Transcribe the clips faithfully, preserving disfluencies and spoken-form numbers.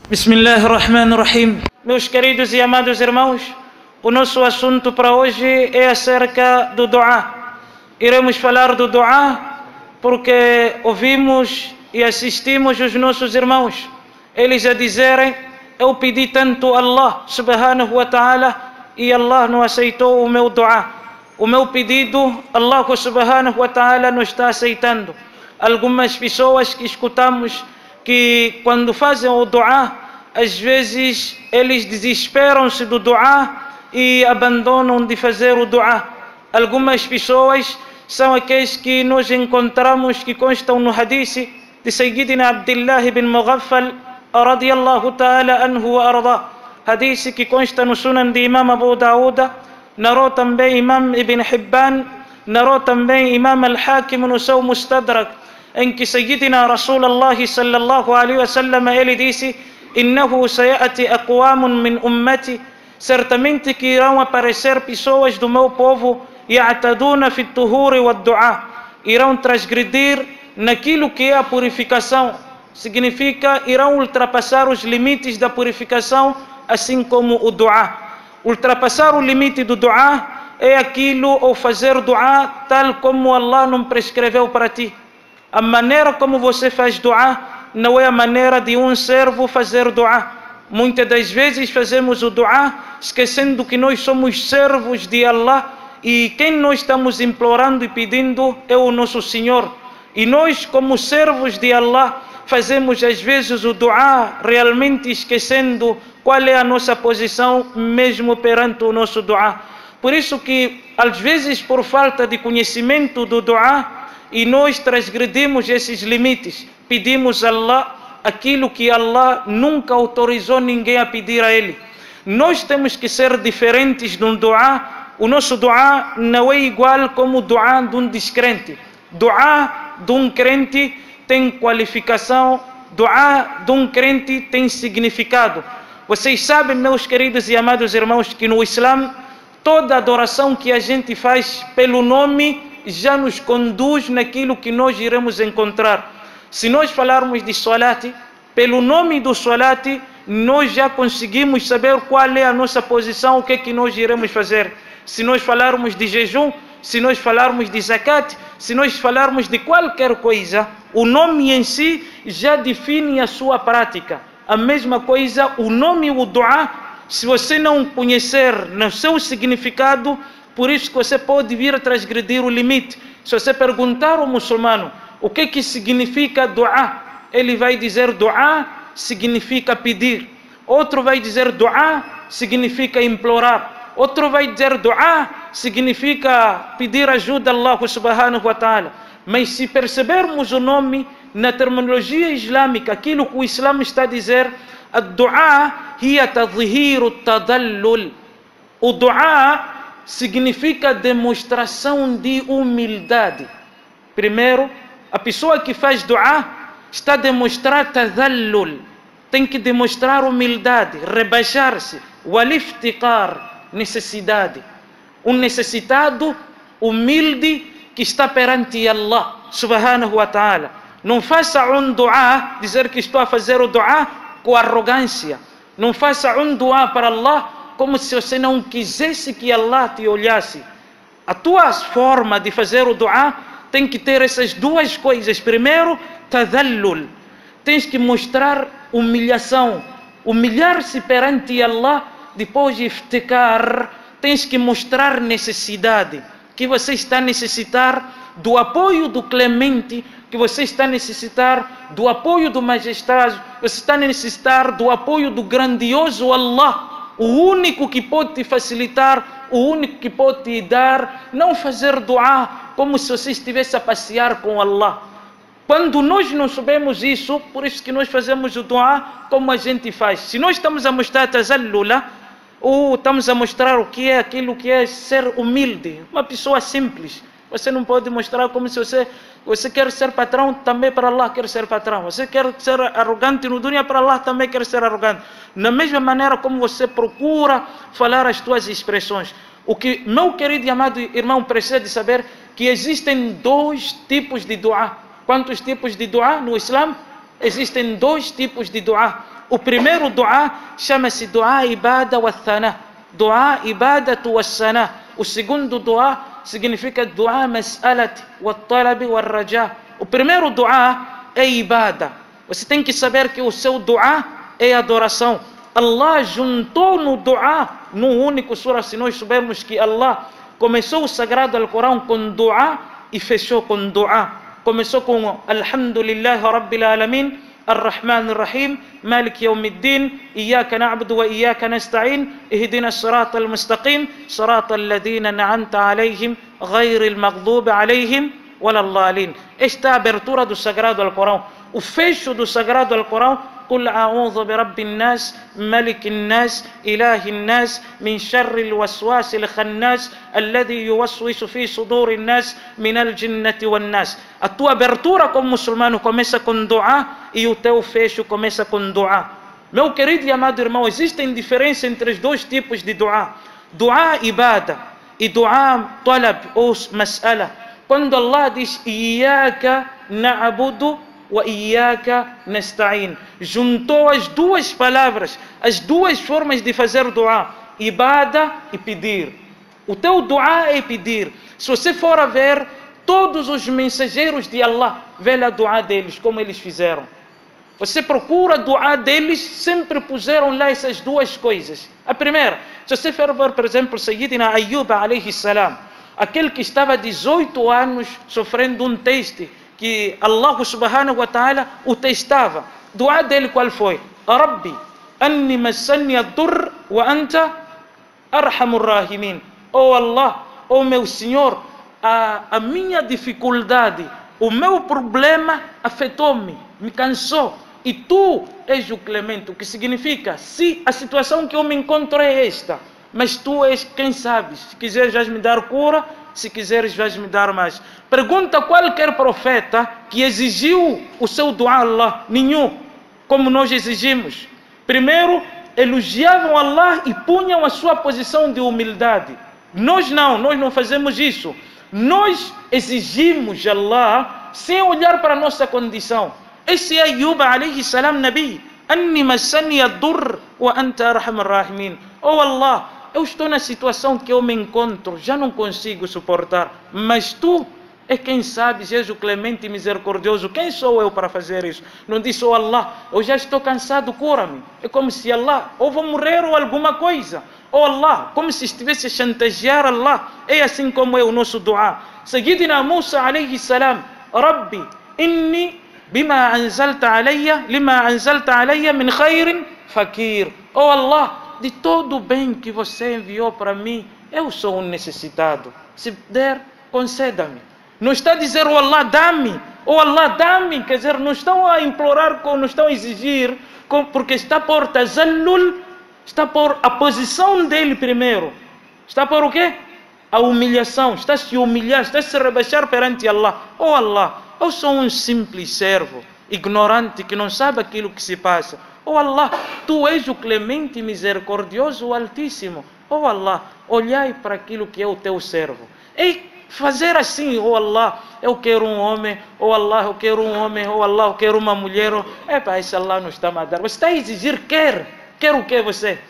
Bismillahirrahmanirrahim. Meus queridos e amados irmãos, o nosso assunto para hoje é acerca do duá. Iremos falar do duá porque ouvimos e assistimos os nossos irmãos, eles a dizerem: eu pedi tanto a Allah subhanahu wa ta'ala e Allah não aceitou o meu duá. O meu pedido, Allah subhanahu wa ta'ala não está aceitando. Algumas pessoas que escutamos que quando fazem o duá, às vezes eles desesperam-se do duá e abandonam de fazer o duá. Algumas pessoas são aqueles que nós encontramos que constam no hadith de Sayyidina Abdullah ibn Mughaffal radiyallahu ta'ala anhu wa arda. Hadith que consta no Sunan de Imam Abu Dawud, narrou também Imam Ibn Hibban, narrou também Imam Al-Hakim no seu Mustadrak, em que Sayyidina Rasulullah sallallahu alaihi wasallam ele disse: innahu sayati aqwamun min ummati, certamente que irão aparecer pessoas do meu povo, ya'taduna fi tuhuri wa du'a, irão transgredir naquilo que é a purificação, significa irão ultrapassar os limites da purificação, assim como o du'a. Ultrapassar o limite do du'a é aquilo, ou fazer du'a tal como Allah não prescreveu para ti. A maneira como você faz du'a não é a maneira de um servo fazer du'a. Muitas das vezes fazemos o du'a esquecendo que nós somos servos de Allah e quem nós estamos implorando e pedindo é o nosso Senhor. E nós, como servos de Allah, fazemos às vezes o du'a realmente esquecendo qual é a nossa posição mesmo perante o nosso du'a. Por isso que às vezes por falta de conhecimento do du'a e nós transgredimos esses limites, pedimos a Allah aquilo que Allah nunca autorizou ninguém a pedir a Ele. Nós temos que ser diferentes no du'a. O nosso du'a não é igual como o du'a de um descrente. Du'a de um crente tem qualificação, du'a de um crente tem significado. Vocês sabem, meus queridos e amados irmãos, que no Islã toda adoração que a gente faz pelo nome já nos conduz naquilo que nós iremos encontrar. Se nós falarmos de salat, pelo nome do salat, nós já conseguimos saber qual é a nossa posição, o que é que nós iremos fazer. Se nós falarmos de jejum, se nós falarmos de zakat, se nós falarmos de qualquer coisa, o nome em si já define a sua prática. A mesma coisa, o nome, o du'a, se você não conhecer no seu significado, por isso que você pode vir a transgredir o limite. Se você perguntar ao muçulmano o que que significa du'a, ele vai dizer du'a significa pedir. Outro vai dizer du'a significa implorar. Outro vai dizer du'a significa pedir ajuda a Allah subhanahu wa ta'ala. Mas se percebermos o nome na terminologia islâmica, aquilo que o Islã está a dizer, a du'a hiya tadhihiru tadallul. O du'a significa demonstração de humildade. Primeiro, a pessoa que faz du'a está a demonstrar tadallul, tem que demonstrar humildade, rebaixar-se, waliftiqar, necessidade. Um necessitado humilde que está perante Allah subhanahu wa ta'ala. Não faça um du'a, dizer que estou a fazer o du'a com arrogância. Não faça um du'a para Allah como se você não quisesse que Allah te olhasse. A tua forma de fazer o du'a tem que ter essas duas coisas. Primeiro, tadallul. Tens que mostrar humilhação, humilhar-se perante Allah. Depois, iftikar, tens que mostrar necessidade, que você está a necessitar do apoio do clemente, que você está a necessitar do apoio do majestade, você está a necessitar do apoio do grandioso Allah, o único que pode te facilitar, o único que pode te dar. Não fazer du'a como se você estivesse a passear com Allah. Quando nós não sabemos isso, por isso que nós fazemos o du'a como a gente faz. Se nós estamos a mostrar tazallula, ou estamos a mostrar o que é aquilo que é ser humilde, uma pessoa simples, você não pode mostrar como se você você quer ser patrão, também para Allah quer ser patrão. Você quer ser arrogante no dunya, para Allah também quer ser arrogante. Na mesma maneira como você procura falar as suas expressões. O que meu querido e amado irmão precisa de saber, que existem dois tipos de du'a. Quantos tipos de du'a no Islã? Existem dois tipos de du'a. O primeiro dua chama-se dua ibada wa thana. Dua ibadatu wa sana. O segundo dua significa dua mas'alat wa talab wa raja. O primeiro dua é ibada. Você tem que saber que o seu dua é adoração. Allah juntou no dua, num único surah, se nós soubermos que Allah começou o sagrado Alcorão com dua e fechou com dua. Começou com Alhamdulillah Rabbil Alamin, Ar-Rahman Ar-Rahim, Malik Yawm Ad-Din, Iyaka na'budu wa Iyaka nasta'in, Ihdina as-sirata al-mustaqim, sirata alladhina an'amta alayhim, ghayril maghdubi alayhim waladhdallin. Esta é a abertura do sagrado Alcorão. O fecho do sagrado Alcorão: قل أعوذ برب الناس ملك الناس إله الناس من شر الوسواس الخناس الذي يوسوس في صدور الناس من الجنة والناس. A tua abertura como muçulmano começa com dua e o teu fecho começa com dua. Meu querido e amado irmão, existem diferença entre os dois tipos de dua. Dua ibada e dua talab ou mas'ala. Quando Allah diz Iyaka na'budu wa Iyaka nasta'in, juntou as duas palavras, as duas formas de fazer dua, ibada e pedir. O teu dua é pedir. Se você for a ver todos os mensageiros de Allah, vê a dua deles, como eles fizeram. Você procura a dua deles, sempre puseram lá essas duas coisas. A primeira, se você for ver, por exemplo, Sayyidina Ayyub alayhi salam, aquele que estava dezoito anos sofrendo um teste, que Allah subhanahu wa ta'ala o testava. Dua dele qual foi? Rabbi, anni massani ad-durr wa anta arhamur rahimin. Oh Allah, oh meu Senhor, a, a minha dificuldade, o meu problema afetou-me, me cansou, e tu és o clemente. O que significa, se a situação que eu me encontro é esta, mas tu és quem sabe. Se quiseres vais me dar cura, se quiseres vais me dar mais. Pergunta qualquer profeta que exigiu o seu dua a Allah. Nenhum, como nós exigimos. Primeiro elogiavam Allah e punham a sua posição de humildade. Nós não, nós não fazemos isso. Nós exigimos Allah sem olhar para a nossa condição. Esse é Ayyub alayhi salam Nabi. Anni massani ad-durr wa anta arhamur rahimin. Oh Allah, eu estou na situação que eu me encontro, já não consigo suportar, mas tu é quem sabe, és o clemente e misericordioso. Quem sou eu para fazer isso? Não disse, oh Allah, eu já estou cansado, cura-me. É como se Allah, ou vou morrer ou alguma coisa. Oh Allah, como se estivesse a chantagear Allah. É assim como é o nosso dua. Sayyidina Musa alayhi salam, Rabbi, inni bima anzalta alayya, lima anzalta alayya min khairin fakir. Oh Allah, de todo o bem que você enviou para mim, eu sou um necessitado. Se der, conceda-me. Não está a dizer, oh Allah, dá-me. Oh Allah, dá-me. Quer dizer, não estão a implorar, não estão a exigir, porque está por tazallul, está por a posição dele primeiro. Está por o quê? A humilhação. Está a se humilhar, está a se rebaixar perante Allah. Oh Allah, eu sou um simples servo, ignorante, que não sabe aquilo que se passa. Oh Allah, tu és o clemente e misericordioso, o Altíssimo. Oh Allah, olhai para aquilo que é o teu servo. E fazer assim, oh Allah, eu quero um homem, oh Allah, eu quero um homem, oh Allah, eu quero uma mulher. Epa, esse Allah não está a dar. Você está a exigir, quer. Quer o que você?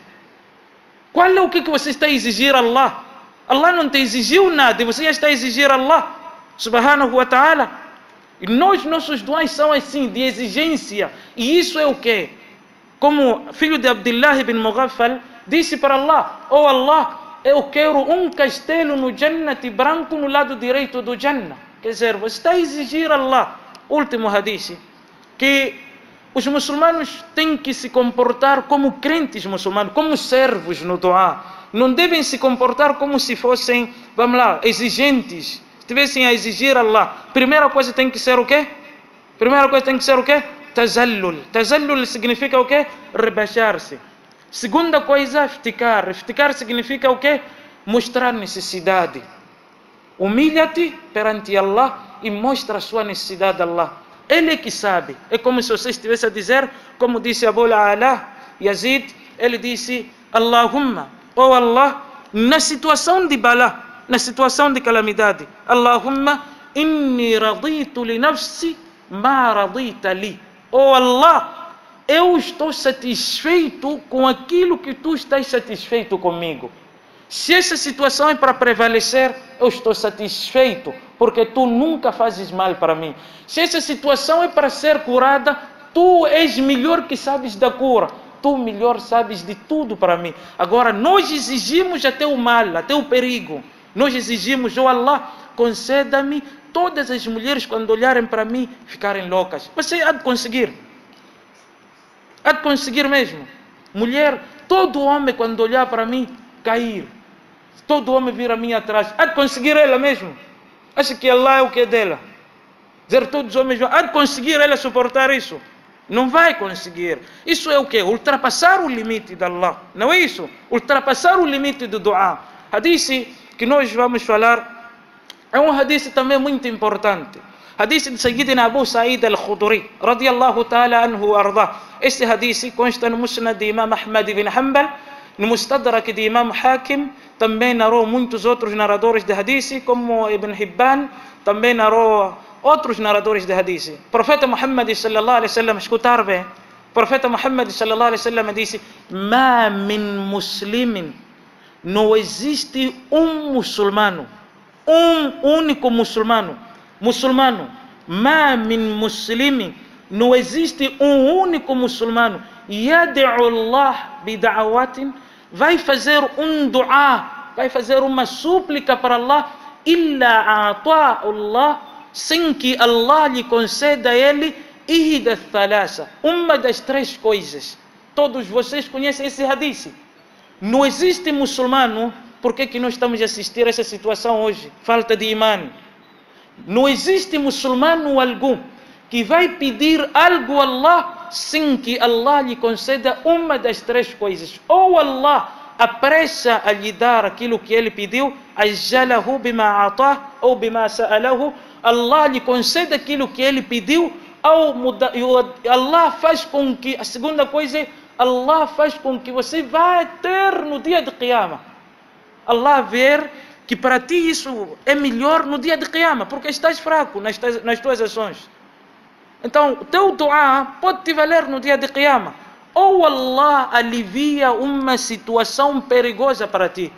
Qual é o que você está a exigir a Allah? Allah não te exigiu nada e você já está a exigir a Allah subhanahu wa ta'ala. E nós, nossos duas são assim, de exigência. E isso é o que? Como filho de Abdullah ibn Mughaffal disse para Allah, oh Allah, eu quero um castelo no Jannati branco no lado direito do Jannah. Quer dizer, você está a exigir a Allah. Último hadith, que os muçulmanos têm que se comportar como crentes muçulmanos, como servos no dua. Não devem se comportar como se fossem, vamos lá, exigentes. Estivessem a exigir a Allah. Primeira coisa tem que ser o quê? Primeira coisa tem que ser o quê? Tazallul. Tazallul significa o quê? Rebaixar-se. Segunda coisa, iftikar. Iftikar significa o quê? Mostrar necessidade. Humilha-te perante Allah e mostra a sua necessidade a Allah. Ele é que sabe. É como se você estivesse a dizer, como disse Abu Ala Yazid, ele disse, Allahumma, oh Allah, na situação de bala, na situação de calamidade, Allahumma, inni raditu li nafsi ma radita li. Oh Allah, eu estou satisfeito com aquilo que tu estás satisfeito comigo. Se essa situação é para prevalecer, eu estou satisfeito, porque tu nunca fazes mal para mim. Se essa situação é para ser curada, tu és melhor que sabes da cura. Tu melhor sabes de tudo para mim. Agora, nós exigimos até o mal, até o perigo. Nós exigimos, oh Allah, conceda-me todas as mulheres, quando olharem para mim, ficarem loucas. Você há de conseguir. Há de conseguir mesmo. Mulher, todo homem, quando olhar para mim, cair. Todo homem vir a mim atrás. Há de conseguir ela mesmo. Acha que Allah é o que é dela? Dizer todos os homens, há de conseguir ela suportar isso? Não vai conseguir. Isso é o que? Ultrapassar o limite de Allah. Não é isso? Ultrapassar o limite do dua. Hadith que nós vamos falar é um hadith também muito importante. Hadith de Sayyidina Abu Sa'id al-Khudri, radiyallahu ta'ala anhu arda. Este hadith consta no Musnad de Imam Ahmad ibn Hanbal, no Mustadrak de Imam Hakim, também narrou muitos outros narradores de hadith, como Ibn Hibban, também narrou outros narradores de hadith. O profeta Muhammad sallallahu alaihi wasallam, escutar bem, o profeta Muhammad sallallahu alaihi wasallam disse: "Ma min muslimin", não existe um muçulmano, um único muçulmano, muçulmano, "ma min muslimin", não existe um único muçulmano, yad'u Allah bida'awatin, vai fazer um dua, vai fazer uma súplica para Allah, illa a'ta Allah, sem que Allah lhe conceda a ele ihda thalasa, uma das três coisas. Todos vocês conhecem esse hadith. Não existe muçulmano. Por que que nós estamos a assistir a essa situação hoje? Falta de imã. Não existe muçulmano algum que vai pedir algo a Allah sem que Allah lhe conceda uma das três coisas. Ou Allah apressa a lhe dar aquilo que ele pediu, ajjalahu bima atah, ou bima sa'alahu, Allah lhe concede aquilo que ele pediu, ou Allah faz com que, a segunda coisa é, Allah faz com que você vá ter no dia de Qiyamah. Allah ver que para ti isso é melhor no dia de Qiyamah, porque estás fraco nas, nas tuas ações. Então, o teu dua pode te valer no dia de Qiyamah. Ou Allah alivia uma situação perigosa para ti.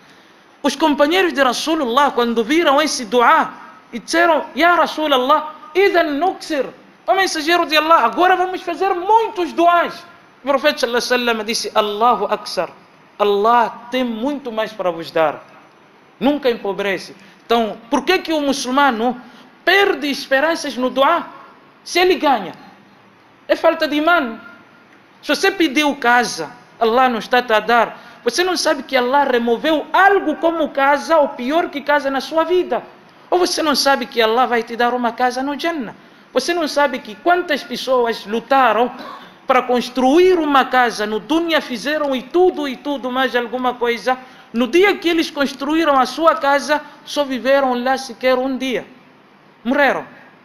Os companheiros de Rasulullah, quando viram esse dua, e disseram: Ya Rasulullah, idhan nuksir, o mensageiro de Allah, agora vamos fazer muitos duas. O profeta sallallahu alaihi wasallam disse: Allahu Aksar, Allah tem muito mais para vos dar, nunca empobrece. Então, por que que o muçulmano perde esperanças no dua? Se ele ganha, é falta de imã. Se você pediu casa, Allah não está a dar, você não sabe que Allah removeu algo como casa, ou pior que casa, na sua vida. Ou você não sabe que Allah vai te dar uma casa no Jannah. Você não sabe que quantas pessoas lutaram para construir uma casa no dunya, fizeram e tudo e tudo mais alguma coisa. No dia que eles construíram a sua casa, só viveram lá sequer um dia. Morreram.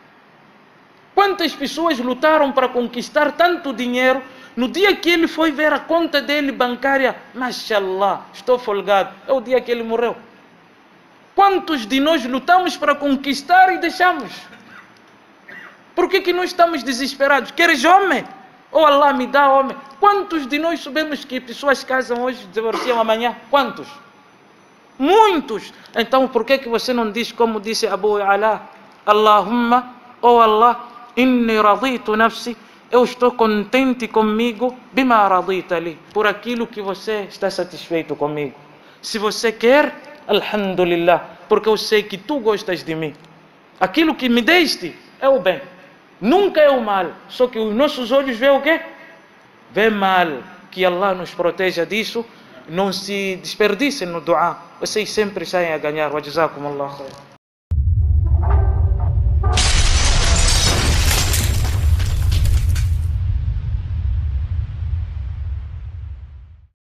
Quantas pessoas lutaram para conquistar tanto dinheiro? No dia que ele foi ver a conta dele bancária, mashallah, estou folgado, é o dia que ele morreu. Quantos de nós lutamos para conquistar e deixamos? Por que que nós estamos desesperados? Queres homem? Oh Allah, me dá homem. Quantos de nós sabemos que pessoas casam hoje e divorciam amanhã? Quantos? Muitos. Então por que que você não diz como disse Abu Ala? Allahumma, oh Allah, inni raditu nafsi, eu estou contente comigo, bima radita li, por aquilo que você está satisfeito comigo. Se você quer, alhamdulillah, porque eu sei que tu gostas de mim. Aquilo que me deste é o bem, nunca é o mal. Só que os nossos olhos veem o quê? Vê mal. Que Allah nos proteja disso. Não se desperdicem no dua. Vocês sempre saem a ganhar. Wa jazakumullah khair.